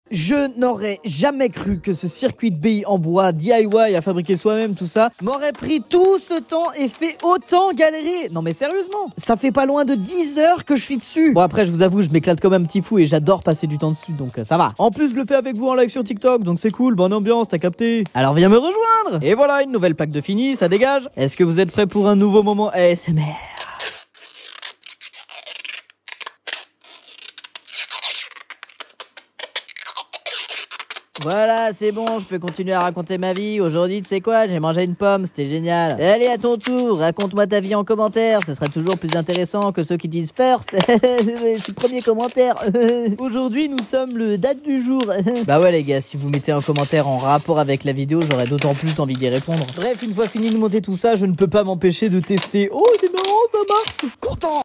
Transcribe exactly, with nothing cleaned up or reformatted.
Je n'aurais jamais cru que ce circuit de billes en bois, D I Y, à fabriquer soi-même, tout ça, m'aurait pris tout ce temps et fait autant galérer. Non mais sérieusement, ça fait pas loin de dix heures que je suis dessus. Bon après, je vous avoue, je m'éclate comme un petit fou et j'adore passer du temps dessus, donc euh, ça va. En plus, je le fais avec vous en live sur TikTok, donc c'est cool, bonne ambiance, t'as capté. Alors viens me rejoindre. Et voilà, une nouvelle plaque de fini, ça dégage. Est-ce que vous êtes prêts pour un nouveau moment A S M R? Voilà, c'est bon, je peux continuer à raconter ma vie. Aujourd'hui, tu sais quoi, j'ai mangé une pomme, c'était génial. Allez, à ton tour, raconte-moi ta vie en commentaire. Ce serait toujours plus intéressant que ceux qui disent first. C'est le premier commentaire. Aujourd'hui, nous sommes le date du jour. Bah ouais les gars, si vous mettez un commentaire en rapport avec la vidéo, j'aurais d'autant plus envie d'y répondre. Bref, une fois fini de monter tout ça, je ne peux pas m'empêcher de tester. Oh, c'est marrant, ça marche. Content.